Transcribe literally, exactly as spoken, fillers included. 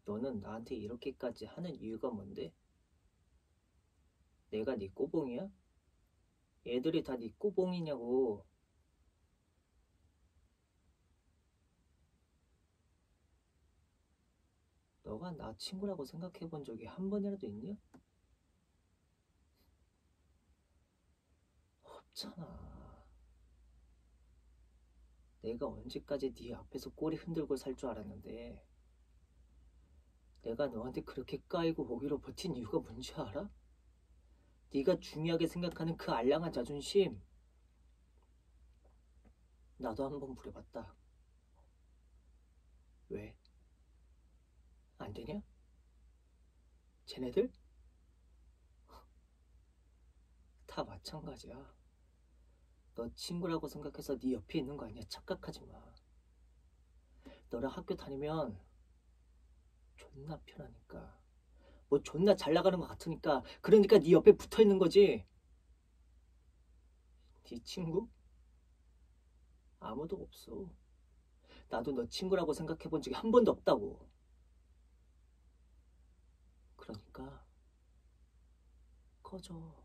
너는 나한테 이렇게까지 하는 이유가 뭔데? 내가 네 꼬봉이야? 애들이 다 네 꼬봉이냐고. 너가 나 친구라고 생각해 본 적이 한 번이라도 있냐? 없잖아. 내가 언제까지 네 앞에서 꼬리 흔들고 살 줄 알았는데 내가 너한테 그렇게 까이고 오기로 버틴 이유가 뭔지 알아? 네가 중요하게 생각하는 그 알량한 자존심. 나도 한번 부려봤다. 왜? 안 되냐? 쟤네들? 다 마찬가지야. 너 친구라고 생각해서 네 옆에 있는 거 아니야. 착각하지 마. 너랑 학교 다니면 존나 편하니까. 뭐 존나 잘 나가는 것 같으니까. 그러니까 네 옆에 붙어 있는 거지. 네 친구? 아무도 없어. 나도 너 친구라고 생각해 본 적이 한 번도 없다고. 그러니까 꺼져.